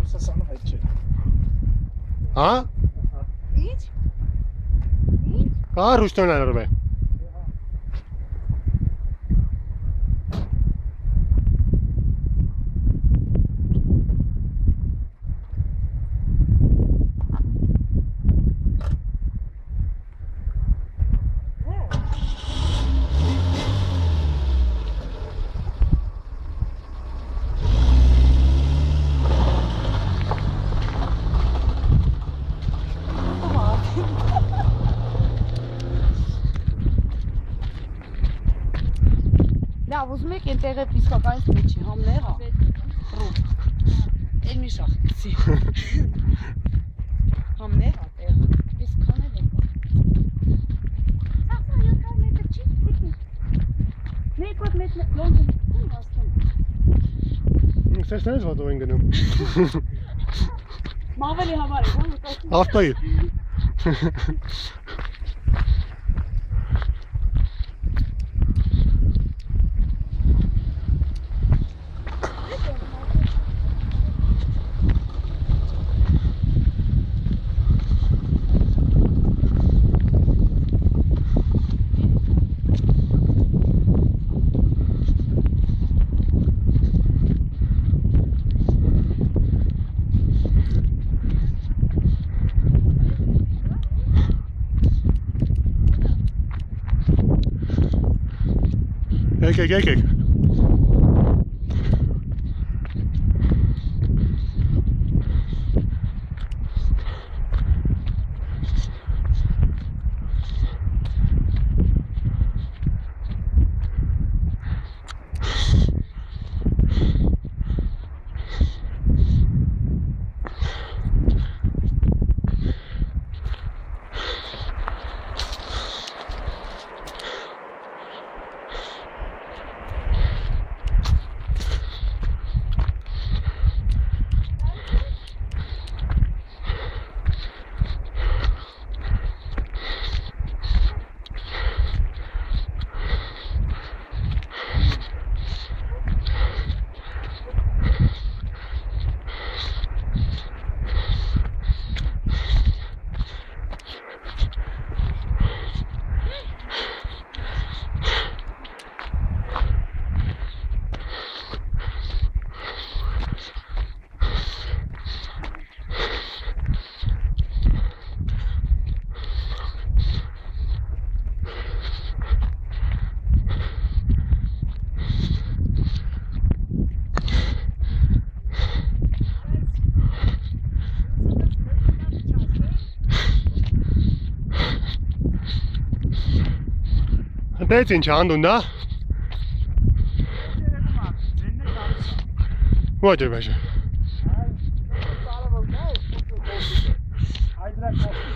Ռուսաստանը հայտ չէ։ Հա։ Ինչ։ Ինչ։ Կա ռուստոնը արվե։ Լավ, ուզում եք այնտեղը իսկականից մեջի համներ հա։ Ռու։ Էլ մի շախտի։ Համներ հա տեղը։ Պես քանել է։ Սա 7 մետր չի տիկի։ Մեկ ոտ մետր լոնդոն ասում։ Ստես ոտով են գնում։ Մավելի համար է, հա՞։ Ավտոյի։ Եկեք։ Դեց ինչ անդուն դա։ Waterfall. Այդրակ